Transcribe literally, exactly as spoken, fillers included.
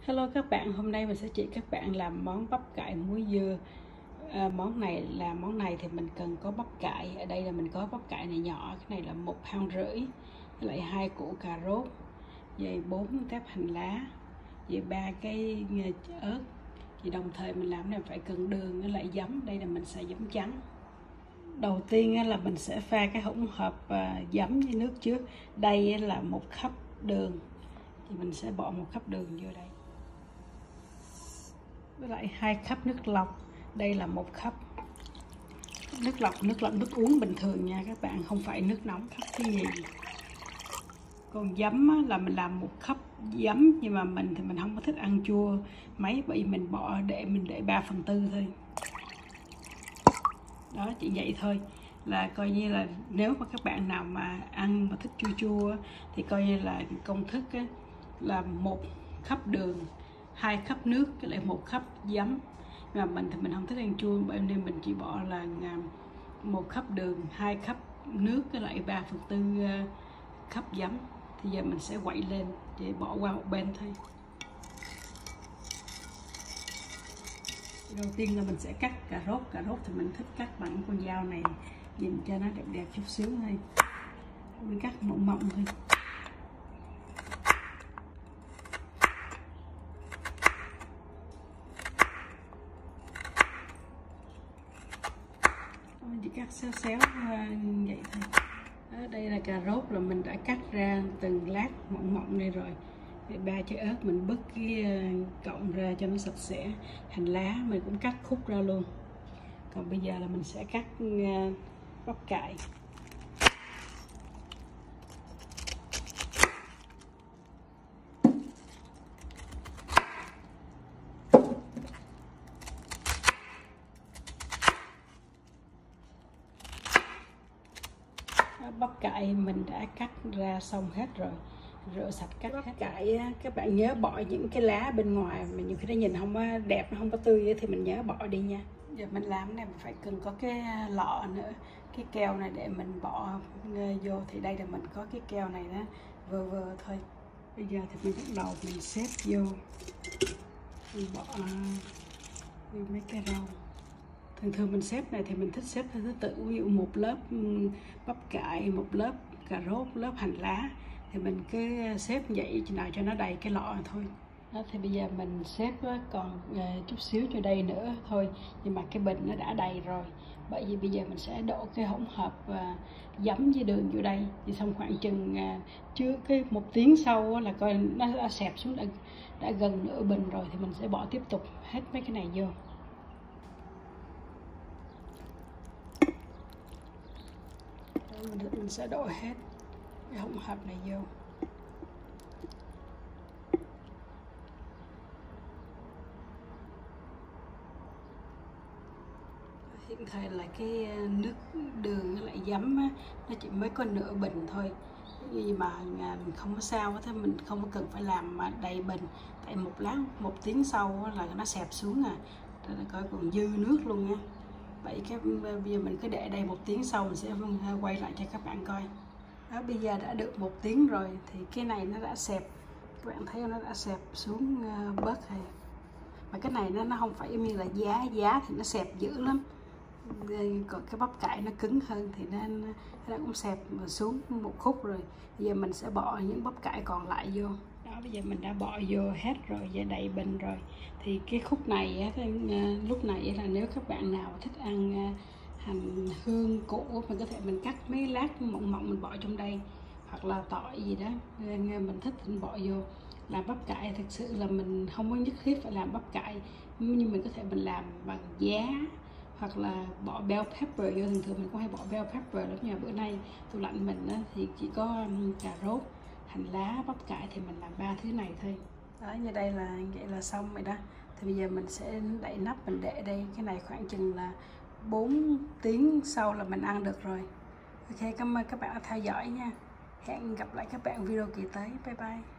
Hello các bạn, hôm nay mình sẽ chỉ các bạn làm món bắp cải muối dưa. À, món này là món này thì mình cần có bắp cải. Ở đây là mình có bắp cải này nhỏ, cái này là một pound rưỡi, lại hai củ cà rốt, vậy bốn tép hành lá, vậy ba cái ớt. Thì đồng thời mình làm này phải cần đường với lại giấm. Đây là mình xài giấm trắng. Đầu tiên là mình sẽ pha cái hỗn hợp giấm với nước trước. Đây là một cup đường, thì mình sẽ bỏ một cup đường vô đây, với lại hai cup nước lọc. Đây là một cup nước lọc, nước lọc nước uống bình thường nha các bạn, không phải nước nóng cup thứ nhì. Còn giấm là mình làm một cup giấm, nhưng mà mình thì mình không có thích ăn chua mấy, bởi vì mình bỏ để mình để ba phần tư thôi. Đó, chỉ vậy thôi, là coi như là nếu mà các bạn nào mà ăn mà thích chua chua thì coi như là công thức á, là một cup đường, hai cup nước, với lại một cup giấm. Mà mình thì mình không thích ăn chua, bởi nên mình chỉ bỏ là một cup đường, hai cup nước, với lại ba phần tư cup giấm. Thì giờ mình sẽ quậy lên để bỏ qua một bên thôi. Đầu tiên là mình sẽ cắt cà rốt. Cà rốt thì mình thích cắt bằng con dao này, nhìn cho nó đẹp đẹp chút xíu thôi. Mình cắt mỏng mỏng thôi. Mình chỉ cắt xéo xéo vậy thôi. Ở đây là cà rốt là mình đã cắt ra từng lát mỏng mỏng này rồi. Ba trái ớt mình bứt cái cọng ra cho nó sạch sẽ. Hành lá mình cũng cắt khúc ra luôn. Còn bây giờ là mình sẽ cắt bắp cải. Bắp cải mình đã cắt ra xong hết rồi, rửa sạch cắt bắp hết. Cải các bạn nhớ bỏ những cái lá bên ngoài, mà nhiều khi nó nhìn không có đẹp, nó không có tươi thì mình nhớ bỏ đi nha. Giờ mình làm cái này mình phải cần có cái lọ nữa, cái keo này để mình bỏ vô. Thì đây là mình có cái keo này đó, vừa vừa thôi. Bây giờ thì mình bắt đầu mình xếp vô, mình bỏ vô mấy cái rau. Thường thường mình xếp này thì mình thích xếp theo thứ tự, ví dụ một lớp bắp cải, một lớp cà rốt, lớp hành lá, thì mình cứ xếp vậy nào cho nó đầy cái lọ thôi. Đó, thì bây giờ mình xếp còn chút xíu cho đây nữa thôi, nhưng mà cái bình nó đã đầy rồi. Bởi vì bây giờ mình sẽ đổ cái hỗn hợp giấm với đường vô đây, thì xong khoảng chừng trước cái một tiếng sau là coi nó đã xẹp xuống, đã, đã gần nửa bình rồi, thì mình sẽ bỏ tiếp tục hết mấy cái này vô. Mình sẽ đổ hết cái hỗn hợp này vô. Hiện tại là cái nước đường với lại giấm á, nó chỉ mới có nửa bình thôi, nhưng mà mình không có sao, thế mình không có cần phải làm mà đầy bình, tại một lát một tiếng sau là nó xẹp xuống à, coi còn dư nước luôn nha. Vậy cái bây giờ mình cứ để đây một tiếng sau mình sẽ quay lại cho các bạn coi. Đó, bây giờ đã được một tiếng rồi thì cái này nó đã xẹp, các bạn thấy nó đã xẹp xuống bớt rồi. Mà cái này nó nó không phải như là giá giá thì nó xẹp dữ lắm, còn cái bắp cải nó cứng hơn thì nó nó cũng xẹp xuống một khúc rồi. Bây giờ mình sẽ bỏ những bắp cải còn lại vô. Đó, bây giờ mình đã bỏ vô hết rồi, giờ đầy bình rồi. Thì cái khúc này lúc này là nếu các bạn nào thích ăn hành hương củ, mình có thể mình cắt mấy lát mỏng mỏng mình bỏ trong đây, hoặc là tỏi gì đó mình thích thì mình bỏ vô. Làm bắp cải thực sự là mình không có nhất thiết phải làm bắp cải, nhưng mình có thể mình làm bằng giá, hoặc là bỏ bell pepper vô. Thường thường mình cũng hay bỏ bell pepper lắm, nhưng mà bữa nay tủ lạnh mình á, thì chỉ có cà rốt, hành lá, bắp cải, thì mình làm ba thứ này thôi. Đó, như đây là vậy là xong rồi đó. Thì bây giờ mình sẽ đậy nắp, mình để đây cái này khoảng chừng là bốn tiếng sau là mình ăn được rồi. Ok, cảm ơn các bạn đã theo dõi nha. Hẹn gặp lại các bạn video kỳ tới. Bye bye.